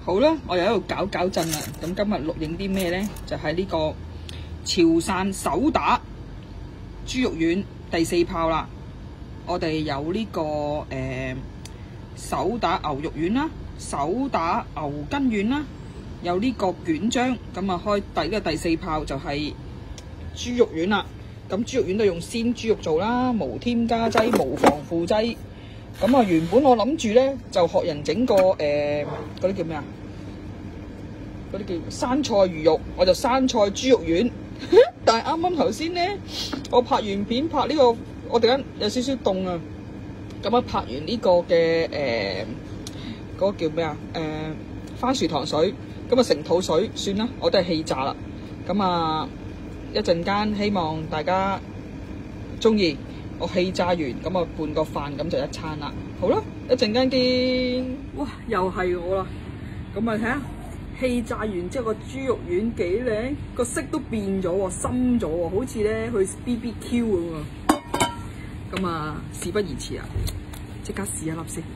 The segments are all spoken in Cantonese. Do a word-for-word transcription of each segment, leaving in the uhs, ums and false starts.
好啦，我又喺度搞搞震啦。咁今日錄影啲咩咧？就係、是、呢個潮汕手打豬肉丸第四炮啦。我哋有呢、這個誒、呃、手打牛肉丸啦，手打牛筋丸啦，有呢個卷漿。咁啊，開第呢個第四炮就係豬肉丸啦。咁豬肉丸都用鮮豬肉做啦，無添加劑、無防腐劑。咁啊，原本我諗住咧就學人整個誒嗰啲叫咩啊？嗰啲叫生菜魚肉，我就生菜豬肉丸。但係啱啱頭先咧，我拍完片拍呢、這個，我突然間有少少凍啊。咁啊，拍完呢個嘅誒嗰個叫咩啊？誒、呃、番薯糖水，咁啊成肚水，算啦，我都係氣炸啦。咁啊，一陣間希望大家中意。我氣炸完，咁啊拌個飯，咁就一餐啦。好啦，一陣間見。哇，又係我啦。咁啊睇下氣炸完之後個豬肉丸幾靚，個色都變咗喎，深咗喎，好似咧去 B B Q 咁啊。咁啊，事不宜遲啊，即刻試一粒先。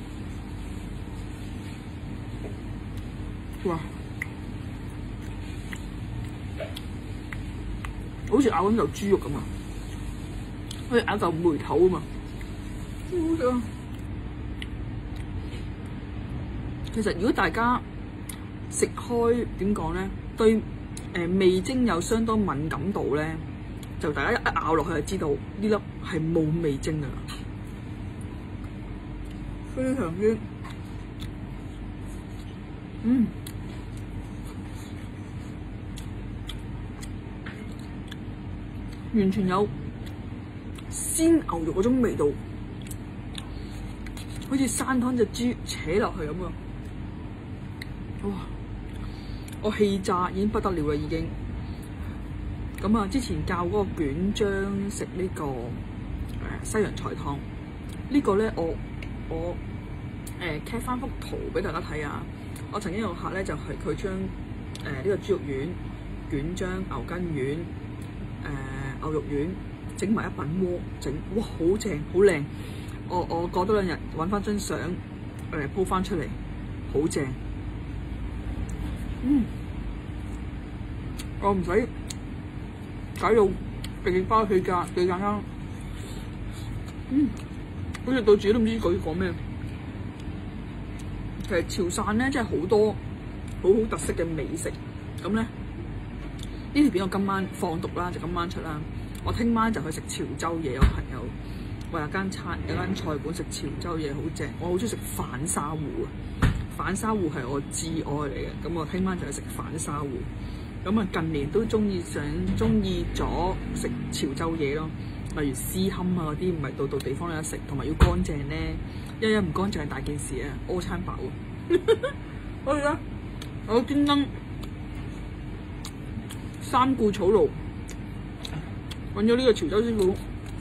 哇，好似咬緊嚿豬肉咁啊！好似咬嚿梅頭啊嘛，好食啊！其實如果大家食開點講咧，對誒、呃、味精有相當敏感度咧，就大家一咬落去就知道呢粒係冇味精噶啦，非常之嗯完全有鮮牛肉嗰種味道，好似生湯隻豬扯落去咁啊！哇！我氣炸已經不得了啦，已經。咁啊，之前教嗰個卷漿食呢個誒西洋菜湯，這個、呢個咧我我誒 cap 翻幅圖俾大家睇啊！我曾經有個客咧就係佢將誒呢個豬肉丸、卷漿、牛筋丸、誒、呃、牛肉丸。整埋一品鍋整，哇，好正好靚！我我過多兩日揾翻張相誒鋪翻出嚟，好正。嗯，我唔使搞到勁包氣炸，幾簡單。嗯，好似到自己都唔知佢講咩。其實潮汕咧真係好多好好特色嘅美食。咁咧呢條片我今晚放毒啦，就今晚出啦。我聽晚就去食潮州嘢，我朋友話有間餐有間菜館食潮州嘢好正，我好中意食反沙芋啊！反沙芋係我至愛嚟嘅，咁我聽晚就去食反沙芋。咁啊近年都中意想中意咗食潮州嘢咯，例如絲坎啊嗰啲，唔係度度地方都有得食，同埋要乾淨咧，一一唔乾淨係大件事啊，屙餐飽啊！所以咧，我專登三顧草廬。揾咗呢個潮州師傅，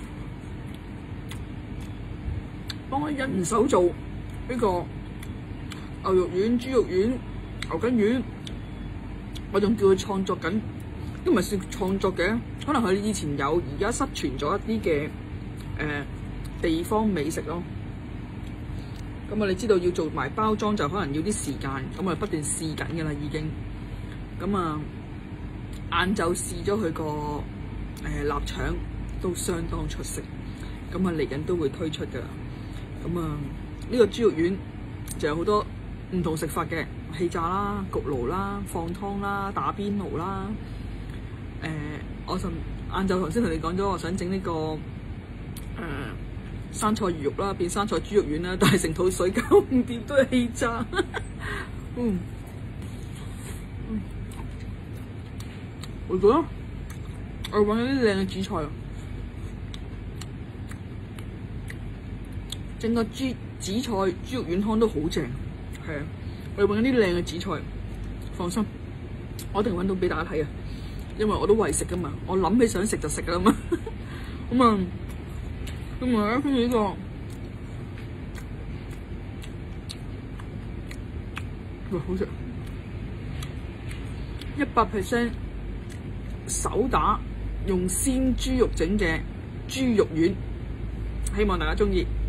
幫我人手做呢個牛肉丸、豬肉丸、牛筋丸。我仲叫佢創作緊，都唔係算創作嘅，可能佢以前有，而家失傳咗一啲嘅誒地方美食咯。咁啊，你知道要做埋包裝就可能要啲時間，咁啊不斷試緊㗎啦已經。咁啊，晏晝試咗佢個誒臘腸都相當出色，咁啊嚟緊都會推出噶啦。咁啊呢個豬肉丸就有好多唔同食法嘅，氣炸啦、焗爐啦、放湯啦、打邊爐啦。誒、呃，我尋晏晝頭先同你講咗，我想整呢、這個誒、呃、生菜魚肉啦，變生菜豬肉丸啦，但係成肚水搞唔掂，都係氣炸。嗯，嗯，我覺得。我揾咗啲靚嘅紫菜，整個豬紫菜豬肉丸湯都好正，係啊！我揾咗啲靚嘅紫菜，放心，我一定揾到俾大家睇啊！因為我都為食噶嘛，我諗起想食就食噶啦嘛。咁啊，咁啊，跟住呢個哇，好食，一百 percent 手打。用鮮豬肉整嘅豬肉丸，希望大家鍾意。